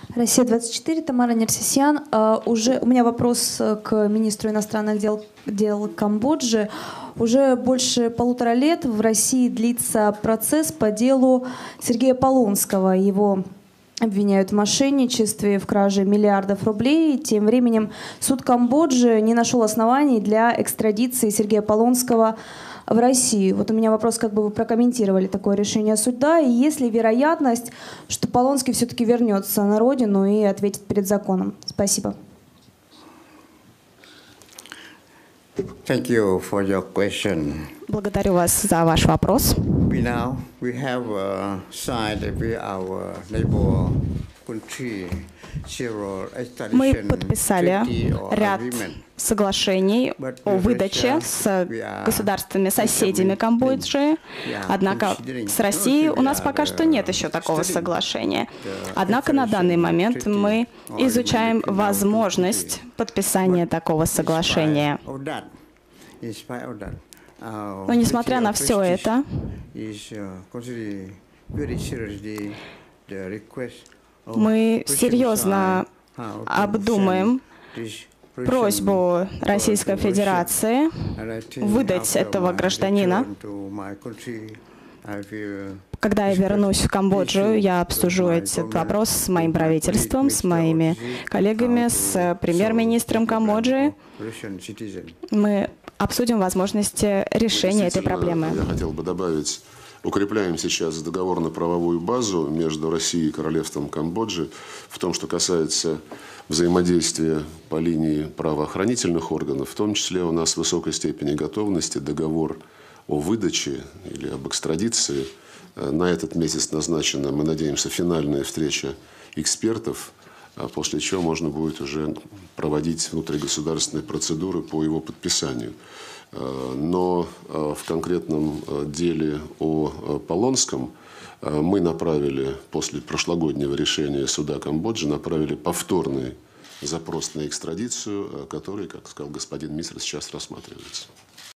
Россия-24, Тамара Нерсисян. Уже у меня вопрос к министру иностранных дел Камбоджи. Уже больше 1,5 лет в России длится процесс по делу Сергея Полонского. Его обвиняют в мошенничестве, в краже миллиардов рублей. Тем временем суд Камбоджи не нашел оснований для экстрадиции Сергея Полонского в Россию. Вот у меня вопрос, как бы вы прокомментировали такое решение суда, и есть ли вероятность, что Полонский все-таки вернется на родину и ответит перед законом? Спасибо. Thank you for your question. Благодарю вас за ваш вопрос. We have signed with our neighbor country Мы подписали ряд соглашений о выдаче с государствами-соседями Камбоджи. Однако с Россией у нас пока что нет еще такого соглашения. Однако на данный момент мы изучаем возможность подписания такого соглашения. Но несмотря на все это, мы серьезно обдумаем просьбу Российской Федерации выдать этого гражданина. Когда я вернусь в Камбоджу, я обсужу этот вопрос с моим правительством, с моими коллегами, с премьер-министром Камбоджи. Мы обсудим возможности решения этой проблемы. Я хотел бы добавить, укрепляем сейчас договорно-правовую базу между Россией и Королевством Камбоджи в том, что касается взаимодействия по линии правоохранительных органов. В том числе у нас в высокой степени готовности договор о выдаче или об экстрадиции. На этот месяц назначена, мы надеемся, финальная встреча экспертов, после чего можно будет уже проводить внутригосударственные процедуры по его подписанию. Но в конкретном деле о Полонском мы направили, после прошлогоднего решения суда Камбоджи, направили повторный запрос на экстрадицию, который, как сказал господин министр, сейчас рассматривается.